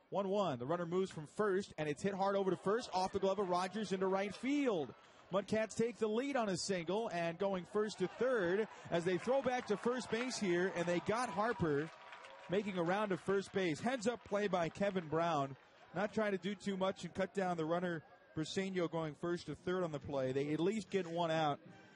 1-1. The runner moves from first, and it's hit hard over to first, off the glove of Rogers into right field. Mudcats take the lead on a single and going first to third as they throw back to first base here, and they got Harper making a round of first base. Heads up play by Kevin Brown. Not trying to do too much and cut down the runner Briseño going first to third on the play. They at least get one out